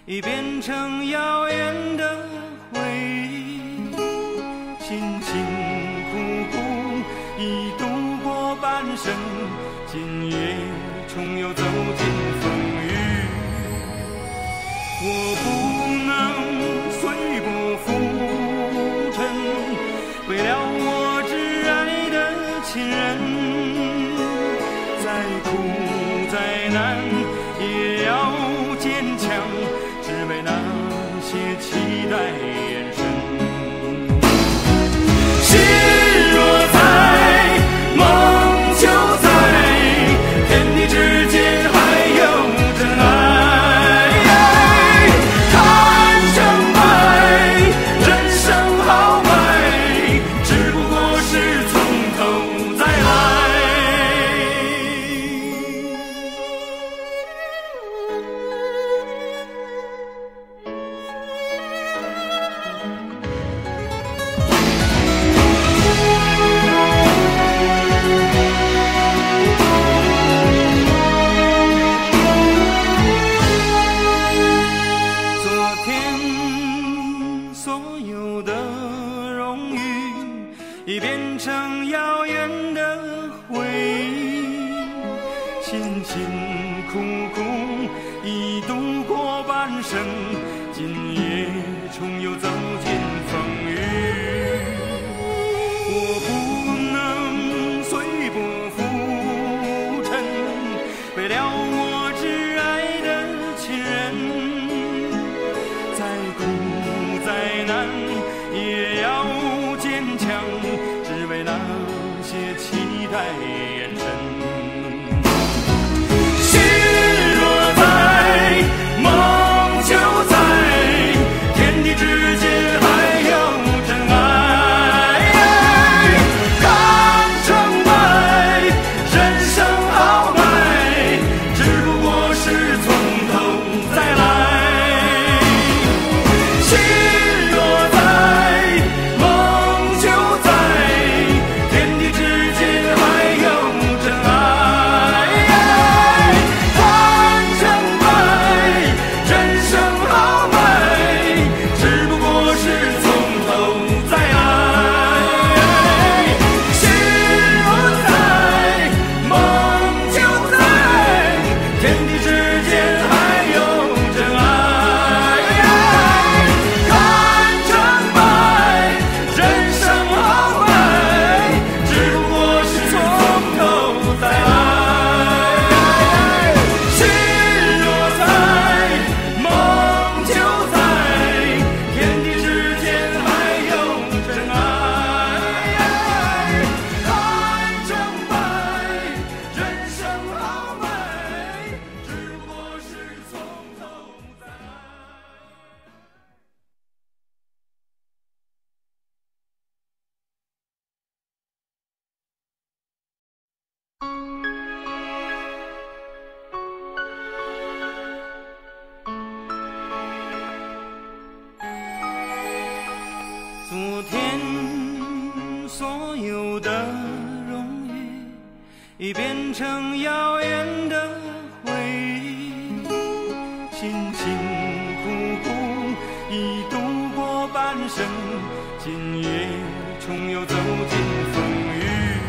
已变成遥远的回忆，辛辛苦苦已度过半生，今夜重又走进风雨。我不能随波浮沉，为了我挚爱的亲人，再苦再难也要坚强，只为那些期待眼神。心若在，梦就在，天地之间还有真爱。看成败，人生豪迈，只不过是从头再来。已变成遥远的回忆，辛辛苦苦已度过半生，今夜重又走进风雨。我不能随波浮沉，为了我挚爱的亲人，再苦再难也要坚强，只为那些期待眼神。心若在，梦就在，天地之间还有真爱。看成败，人生豪迈，只不过是从头再来。心若在，梦就在，天地之间还有真爱。看成败，人生豪迈，只不过是从头再来。心若在，梦就在，天地之间还有真爱。看成败，人生豪迈，只不过是从头再来。心若在，梦就在，天地之间还有真爱。看成败，人生豪迈，只不过是从头再来。昨天所有的荣誉，已变成遥远的回忆，辛辛苦苦已度过半生，今夜重又走进风雨。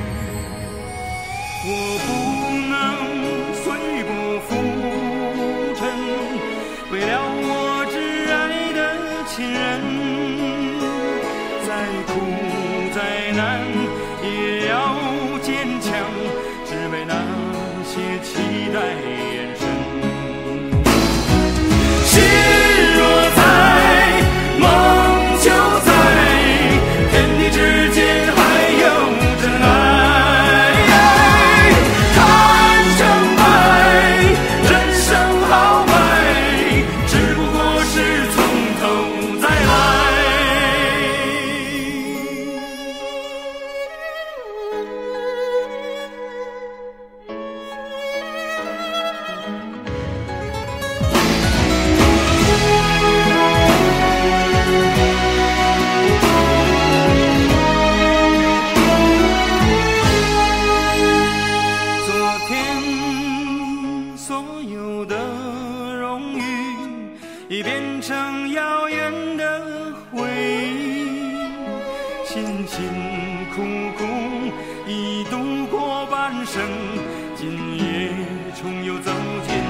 我不能随波浮沉，为了我挚爱的亲人，再苦再难也要坚强，只为那些期待眼神。心若在，梦就在，天地之间还有真爱。看成败，人生豪迈，只不过是从头再来。昨天所有的荣誉， 已变成遥远的回忆。辛辛苦苦已度过半生，今夜重又走进